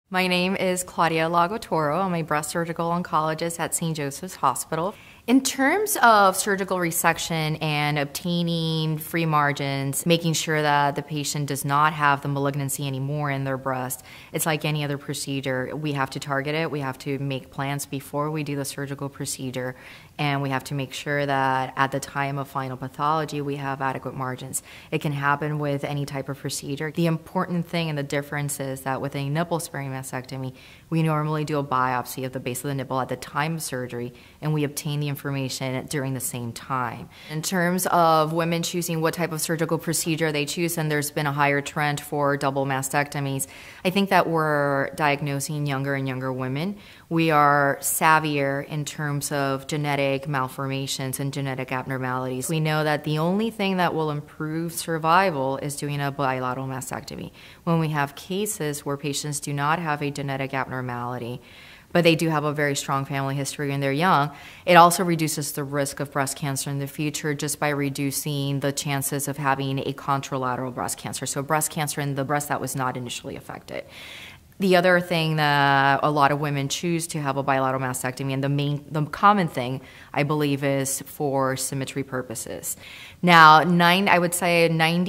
My name is Claudia Lago-Toro. I'm a breast surgical oncologist at St. Joseph's Hospital. In terms of surgical resection and obtaining free margins, making sure that the patient does not have the malignancy anymore in their breast, it's like any other procedure. We have to target it. We have to make plans before we do the surgical procedure, and we have to make sure that at the time of final pathology, we have adequate margins. It can happen with any type of procedure. The important thing and the difference is that with a nipple-sparing mastectomy, we normally do a biopsy of the base of the nipple at the time of surgery, and we obtain the information during the same time. In terms of women choosing what type of surgical procedure they choose, and there's been a higher trend for double mastectomies, I think that we're diagnosing younger and younger women. We are savvier in terms of genetic malformations and genetic abnormalities. We know that the only thing that will improve survival is doing a bilateral mastectomy. When we have cases where patients do not have a genetic abnormality, but they do have a very strong family history when they're young, it also reduces the risk of breast cancer in the future just by reducing the chances of having a contralateral breast cancer, so breast cancer in the breast that was not initially affected. The other thing that a lot of women choose to have a bilateral mastectomy, and the common thing, I believe, is for symmetry purposes. Now, I would say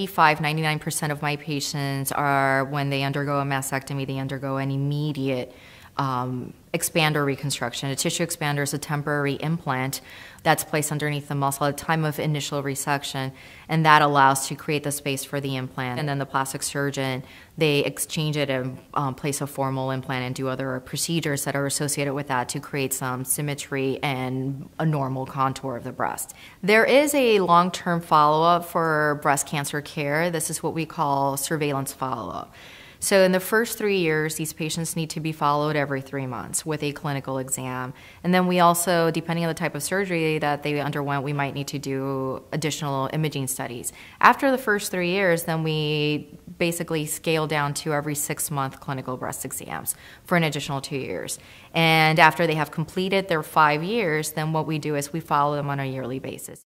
99% of my patients are, when they undergo a mastectomy, they undergo an immediate expander reconstruction. A tissue expander is a temporary implant that's placed underneath the muscle at the time of initial resection, and that allows to create the space for the implant. And then the plastic surgeon, they exchange it and place a formal implant and do other procedures that are associated with that to create some symmetry and a normal contour of the breast. There is a long-term follow-up for breast cancer care. This is what we call surveillance follow-up. So in the first 3 years, these patients need to be followed every 3 months with a clinical exam. And then we also, depending on the type of surgery that they underwent, we might need to do additional imaging studies. After the first 3 years, then we basically scale down to every 6-month clinical breast exams for an additional 2 years. And after they have completed their 5 years, then what we do is we follow them on a yearly basis.